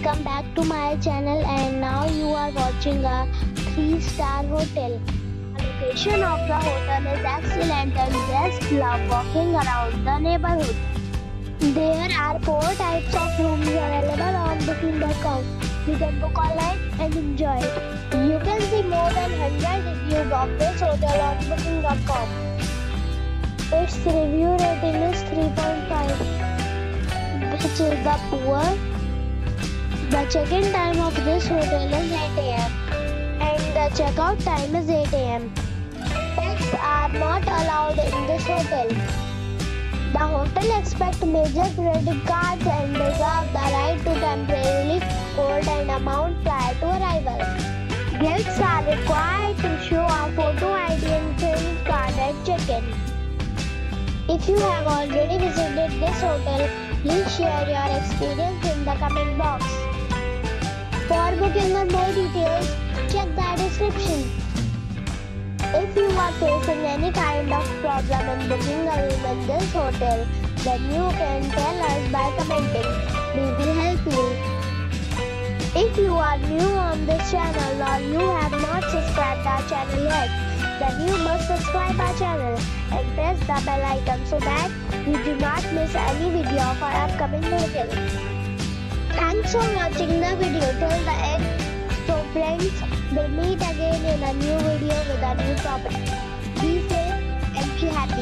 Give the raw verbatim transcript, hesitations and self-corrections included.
welcome back to my channel, and now you are watching a three star hotel. The location of the hotel is excellent and guests love walking around the neighborhood. There are four types of rooms available on booking dot com. You can book online and enjoy it. You can see more than one hundred reviews of this hotel on booking dot com. Its review rating is three point five, which is the poor. The check-in time of this hotel is eight A M and the check-out time is eight A M Pets are not allowed in this hotel. The hotel accepts major credit cards and reserves the right to temporarily hold an amount prior to arrival. Guests are required to show a photo I D and credit card at check-in. If you have already visited this hotel, please share your experience in the comment box. For booking or more details, check the description. If you are facing any kind of problem in booking a room in this hotel, then you can tell us by commenting. We will help you. If you are new on this channel or you have not subscribed our channel yet, then you must subscribe our channel and press the bell icon so that you do not miss any video of our upcoming hotel. Thanks for watching the video till the end. So friends, we'll meet again in a new video with a new topic. Be safe and be happy.